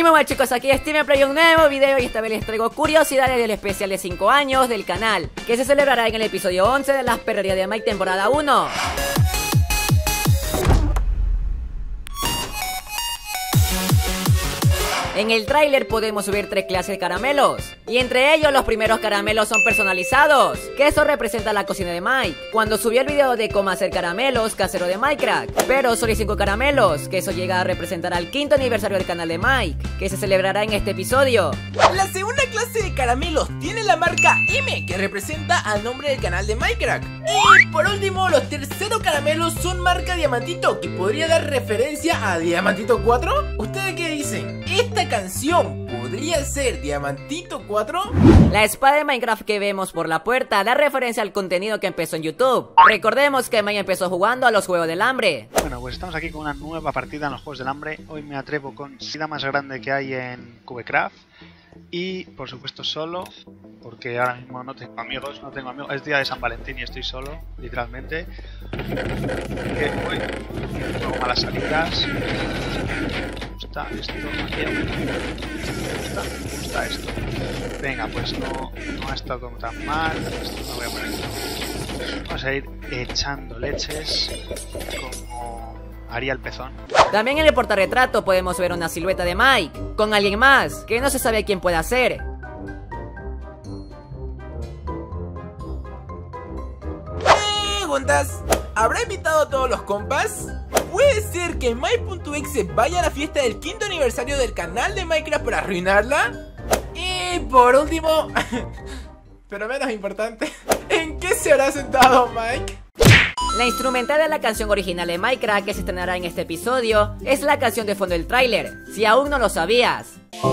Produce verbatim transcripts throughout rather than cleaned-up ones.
Muy muy chicos, aquí SteamPlay, un nuevo video y esta vez les traigo curiosidades del especial de cinco años del canal, que se celebrará en el episodio once de las perrerías de Mike temporada uno. En el tráiler podemos ver tres clases de caramelos, y entre ellos los primeros caramelos son personalizados, que eso representa la cocina de Mike, cuando subió el video de cómo hacer caramelos casero de Minecraft, pero solo hay cinco caramelos, que eso llega a representar al quinto aniversario del canal de Mike, que se celebrará en este episodio. La segunda clase de caramelos tiene la marca M, que representa al nombre del canal de Minecraft. Y por último, los terceros caramelos son marca Diamantito, que podría dar referencia a Diamantito cuatro. ¿Ustedes qué dicen? ¿Esta canción podría ser Diamantito cuatro? La espada de Minecraft que vemos por la puerta da referencia al contenido que empezó en YouTube. Recordemos que Mike empezó jugando a los Juegos del Hambre. Bueno, pues estamos aquí con una nueva partida en los Juegos del Hambre. Hoy me atrevo con la más grande que hay en Cubecraft. Y por supuesto solo, porque ahora mismo no tengo amigos, no tengo amigos. Es día de San Valentín y estoy solo, literalmente. Que hoy juego malas salidas. ¿Cómo está esto? ¿Cómo está? ¿Cómo está esto? Venga, pues no, no ha estado como tan mal. Esto no voy a poner. Vamos a ir echando leches como haría el pezón. También en el portarretrato podemos ver una silueta de Mike con alguien más que no se sabe quién puede ser. Preguntas: ¿habrá invitado a todos los compas? ¿Puede ser que Mike.exe vaya a la fiesta del quinto aniversario del canal de Minecraft para arruinarla? Y por último, pero menos importante, ¿en qué se habrá sentado Mike? La instrumental de la canción original de Minecraft que se estrenará en este episodio es la canción de fondo del tráiler, si aún no lo sabías.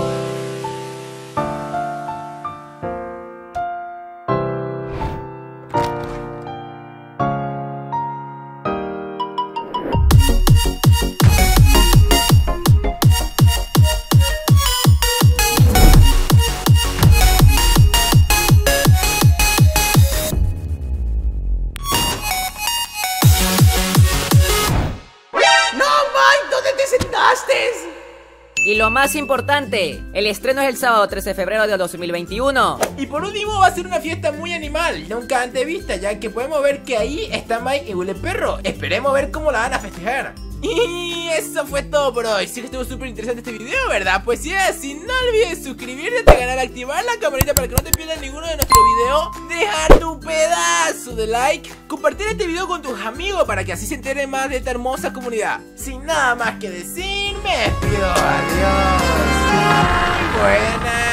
Y lo más importante, el estreno es el sábado trece de febrero de dos mil veintiuno. Y por último va a ser una fiesta muy animal, nunca antes vista, ya que podemos ver que ahí está Mike y Huele Perro. Esperemos ver cómo la van a festejar. Y eso fue todo por hoy. Sí que estuvo súper interesante este video, ¿verdad? Pues si es así, no olvides suscribirte a este canal, activar la campanita para que no te pierdas ninguno de nuestros videos, dejar tu pedazo de like, compartir este video con tus amigos para que así se enteren más de esta hermosa comunidad. Sin nada más que decir, me despido. Adiós. Buenas.